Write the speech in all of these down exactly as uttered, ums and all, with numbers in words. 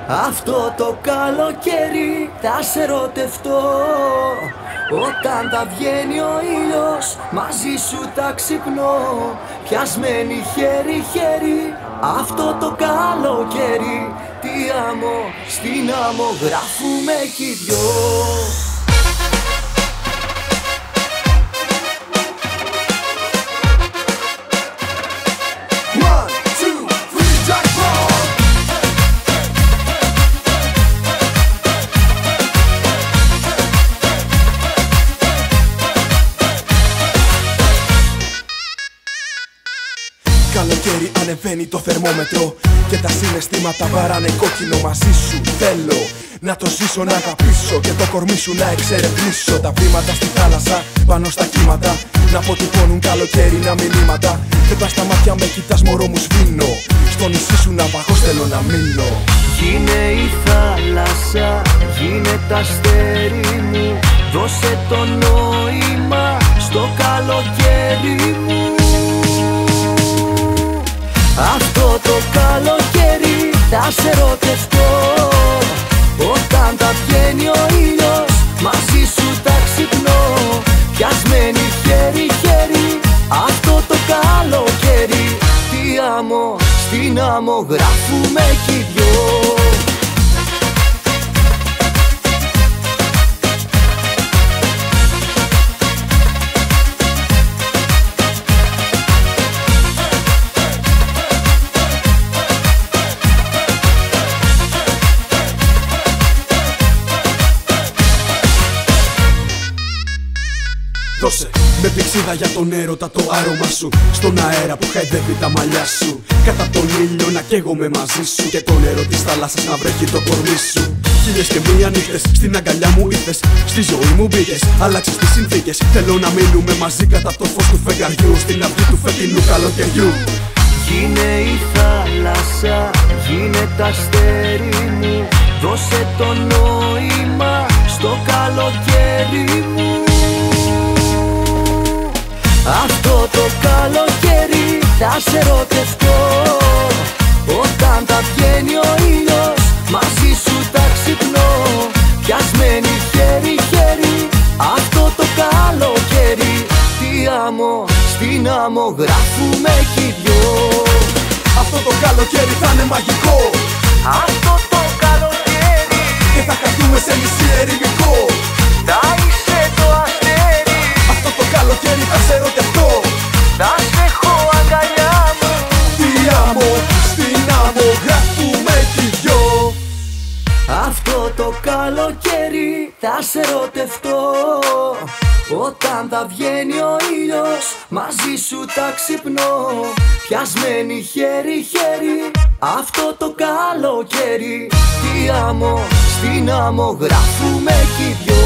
Αυτό το καλοκαίρι θα σε ερωτευτώ. Όταν θα βγαίνει ο ήλιος μαζί σου θα ξυπνώ, πιασμένοι χέρι-χέρι. Αυτό το καλοκαίρι τι άμμο, στην άμμο γράφουμε κι οι δυο. Καλοκαίρι ανεβαίνει το θερμόμετρο και τα συναισθήματα βαράνε κόκκινο. Μαζί σου θέλω να το ζήσω, να αγαπήσω και το κορμί σου να εξερευνήσω. Τα βήματα στη θάλασσα πάνω στα κύματα να αποτυπώνουν καλοκαίρινα μηνύματα. Και πας στα μάτια με κοιτάς μωρό μου σβήνω, στο νησί σου να παγώς θέλω να μείνω. Γίνε η θάλασσα, γίνε τ' αστέρι μου, δώσε το νόημα στο καλοκαίρι μου. Αυτό το καλοκαίρι θα σε ερωτευτώ. Όταν θα βγαίνει ο ήλιος μαζί σου θα ξυπνώ, πιασμένοι χέρι-χέρι. Αυτό το καλοκαίρι τι άμμο, στην άμμο γράφουμε κι οι δυο. Δώσε με πηξίδα για τον έρωτα το άρωμά σου, στον αέρα που χαϊδεύει τα μαλλιά σου. Κατά τον ήλιο να καίγομαι μαζί σου και το νερό της θάλασσας να βρέχει το κορμί σου. Χίλιες και μία νύχτες στην αγκαλιά μου ήρθες, στη ζωή μου μπήκες, άλλαξες τις συνθήκες. Θέλω να μείνουμε μαζί κατά το φως του φεγγαριού, στην αυγή του φετινού καλοκαιριού. Γίνε η θάλασσα, γίνε τ' αστέρι μου, δώσε το νόημα στο καλοκαίρι μου. Αυτό το καλοκαίρι θα σε ερωτευτώ. Όταν θα βγαίνει ο ήλιος μαζί σου θα ξυπνώ, πιασμένοι χέρι-χέρι. Αυτό το καλοκαίρι τι άμμο, στην άμμο γράφουμε κι οι δυο. Αυτό το καλοκαίρι θα είναι μαγικό. Αυτό το καλοκαίρι και θα χαθούμε σε νησί ερημικό. Θα είσαι το αστέρι. Αυτό το καλοκαίρι θα σε ερωτευτώ. Θα σε έχω αγκαλιά μου. Τι άμμο, στην άμμο γράφουμε κι οι δυο. Αυτό το καλοκαίρι θα σε ερωτευτώ. Όταν θα βγαίνει ο ήλιος μαζί σου θα ξυπνώ, πιασμένοι χέρι-χέρι. Αυτό το καλοκαίρι τι άμμο, στην άμμο γράφουμε κι οι δυο.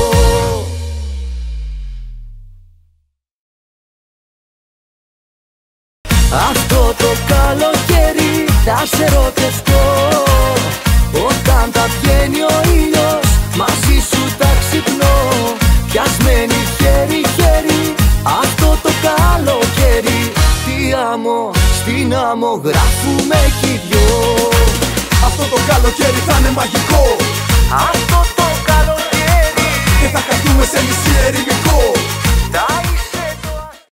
Αυτό το καλοκαίρι θα σε ερωτευτώ. Όταν θα βγαίνει ο ήλιος μαζί σου θα ξυπνώ, πιασμένοι χέρι-χέρι. Αυτό το καλοκαίρι τι άμμο, στην άμμο γράφουμε κι οι δυο. Αυτό το καλοκαίρι θα είναι μαγικό. Αυτό το καλοκαίρι και θα χαθούμε σε νησί ερημικό.